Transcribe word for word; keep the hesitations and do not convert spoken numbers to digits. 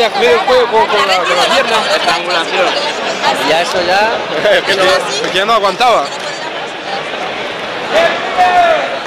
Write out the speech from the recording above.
hubiera cogido el juego con, con, la, con la pierna. Estrangulación. Y ya eso ya... Es que no, es que ya no aguantaba.